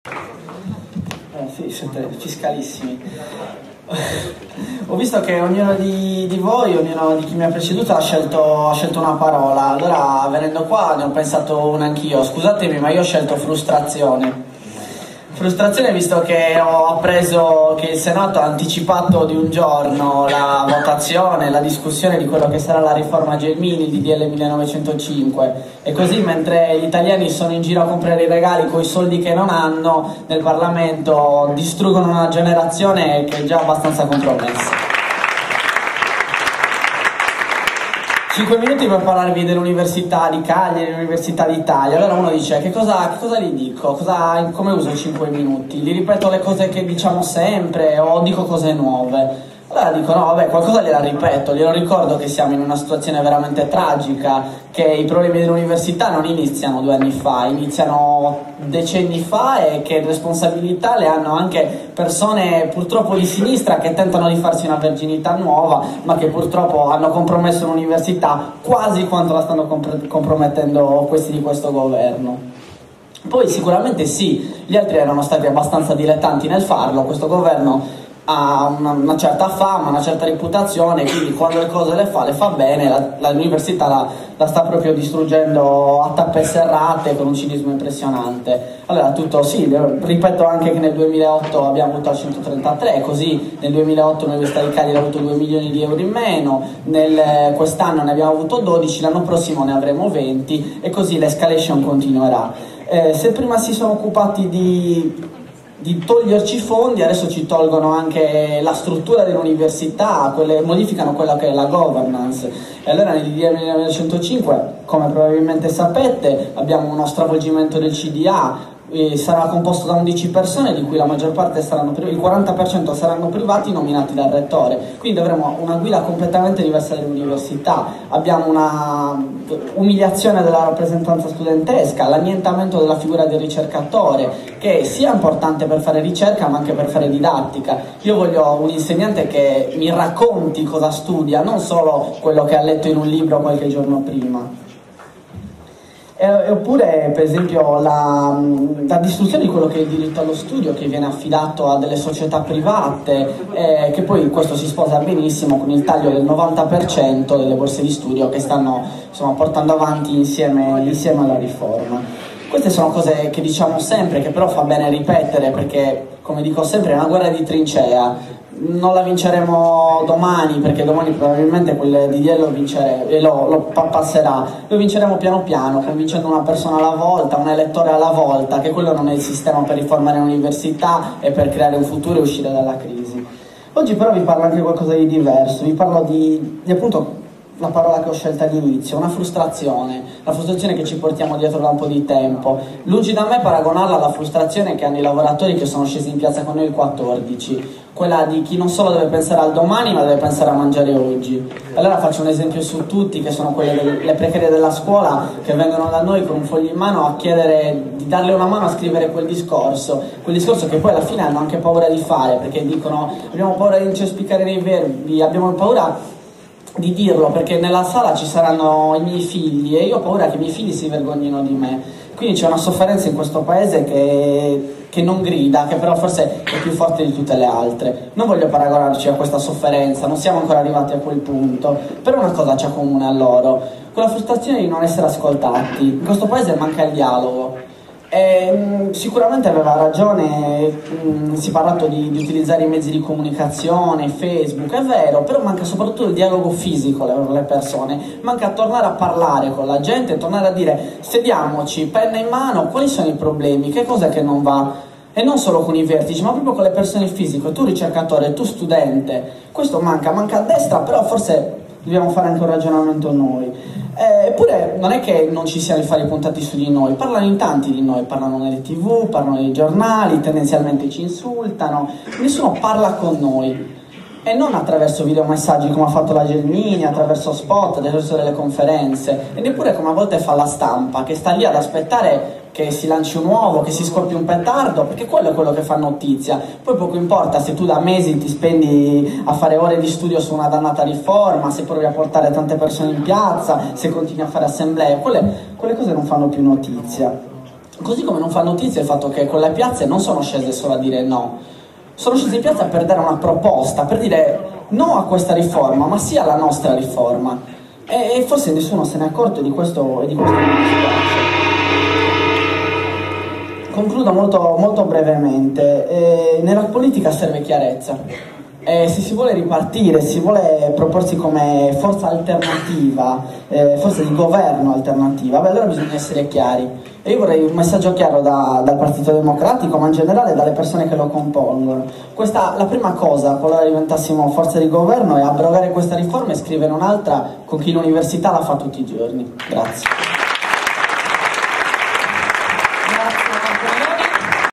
Sì, siete fiscalissimi. Ho visto che ognuno di voi, ognuno di chi mi ha preceduto ha scelto una parola. Allora, venendo qua, ne ho pensato una anch'io. Scusatemi, ma io ho scelto frustrazione. Frustrazione, visto che ho appreso che il Senato ha anticipato di un giorno la votazione, la discussione di quello che sarà la riforma Gelmini, il DDL 1905, e così mentre gli italiani sono in giro a comprare i regali con i soldi che non hanno, nel Parlamento distruggono una generazione che è già abbastanza compromessa. 5 minuti per parlarvi dell'Università di Cagliari, dell'Università d'Italia. Allora uno dice, che cosa gli dico? Come uso i 5 minuti? Li ripeto le cose che diciamo sempre o dico cose nuove? Allora dico, no, vabbè, qualcosa gliela ripeto, glielo ricordo che siamo in una situazione veramente tragica, che i problemi dell'università non iniziano 2 anni fa, iniziano decenni fa, e che responsabilità le hanno anche persone purtroppo di sinistra che tentano di farsi una verginità nuova, ma che purtroppo hanno compromesso l'università quasi quanto la stanno compromettendo questi di questo governo. Poi sicuramente sì, gli altri erano stati abbastanza dilettanti nel farlo, questo governo ha una certa fama, una certa reputazione, quindi quando le cose le fa bene. L'università la sta proprio distruggendo a tappe serrate con un cinismo impressionante. Allora tutto sì, ripeto anche che nel 2008 abbiamo avuto al 133, così nel 2008 l'Università di Cagliari ha avuto 2 milioni di euro in meno, quest'anno ne abbiamo avuto 12, l'anno prossimo ne avremo 20 e così l'escalation continuerà. Se prima si sono occupati di toglierci fondi, adesso ci tolgono anche la struttura dell'università, modificano quella che è la governance. E allora nel DDL 1905, come probabilmente sapete, abbiamo uno stravolgimento del CDA, sarà composto da 11 persone, di cui la maggior parte il 40% saranno privati nominati dal rettore, quindi avremo una guida completamente diversa dell'università. Abbiamo una umiliazione della rappresentanza studentesca, l'annientamento della figura del ricercatore, che sia importante per fare ricerca ma anche per fare didattica. Io voglio un insegnante che mi racconti cosa studia, non solo quello che ha letto in un libro qualche giorno prima. Oppure per esempio la distruzione di quello che è il diritto allo studio, che viene affidato a delle società private, che poi questo si sposa benissimo con il taglio del 90% delle borse di studio che stanno portando avanti insieme alla riforma. Queste sono cose che diciamo sempre, che però fa bene ripetere, perché come dico sempre è una guerra di trincea. Non la vinceremo domani, perché domani probabilmente quel DDL lo passerà. Lo vinceremo piano piano, convincendo una persona alla volta, un elettore alla volta, che quello non è il sistema per riformare l'università e per creare un futuro e uscire dalla crisi. Oggi però vi parlo anche di qualcosa di diverso, vi parlo di appunto la parola che ho scelto all'inizio, una frustrazione, la frustrazione che ci portiamo dietro da un po' di tempo. Lungi da me paragonarla alla frustrazione che hanno i lavoratori che sono scesi in piazza con noi il 14, quella di chi non solo deve pensare al domani ma deve pensare a mangiare oggi. Allora faccio un esempio su tutti, che sono le precarie della scuola, che vengono da noi con un foglio in mano a chiedere di darle una mano a scrivere quel discorso che poi alla fine hanno anche paura di fare, perché dicono abbiamo paura di incespicare nei verbi, abbiamo paura di dirlo perché nella sala ci saranno i miei figli e io ho paura che i miei figli si vergognino di me. Quindi c'è una sofferenza in questo paese che non grida, che però forse è più forte di tutte le altre. Non voglio paragonarci a questa sofferenza, non siamo ancora arrivati a quel punto, però una cosa c'è comune a loro, quella frustrazione di non essere ascoltati. In questo paese manca il dialogo. Sicuramente aveva ragione, si è parlato di utilizzare i mezzi di comunicazione, Facebook, è vero, però manca soprattutto il dialogo fisico con le persone, manca tornare a parlare con la gente, tornare a dire sediamoci, penna in mano, quali sono i problemi, che cosa che non va, e non solo con i vertici ma proprio con le persone fisiche, tu ricercatore, tu studente. Questo manca a destra, però forse dobbiamo fare anche un ragionamento noi. Eppure non è che non ci siano i fari puntati su di noi, parlano in tanti di noi, parlano nelle TV, parlano nei giornali, tendenzialmente ci insultano, nessuno parla con noi. E non attraverso videomessaggi come ha fatto la Gelmini, attraverso spot, attraverso delle conferenze, e neppure come a volte fa la stampa, che sta lì ad aspettare che si lanci un uovo, che si scoppi un petardo, perché quello è quello che fa notizia. Poi poco importa se tu da mesi ti spendi a fare ore di studio su una dannata riforma, se provi a portare tante persone in piazza, se continui a fare assemblee, quelle cose non fanno più notizia. Così come non fa notizia il fatto che quelle piazze non sono scese solo a dire no, sono scese in piazza per dare una proposta, per dire no a questa riforma, ma sì alla nostra riforma. E forse nessuno se n'è accorto di questo e di questo non mi dispiace. Concludo molto brevemente. Nella politica serve chiarezza. Se si vuole ripartire, si vuole proporsi come forza alternativa, forza di governo alternativa, beh, allora bisogna essere chiari. E io vorrei un messaggio chiaro dal Partito Democratico, ma in generale dalle persone che lo compongono. La prima cosa, qualora diventassimo forza di governo, è abrogare questa riforma e scrivere un'altra con chi l'università la fa tutti i giorni. Grazie.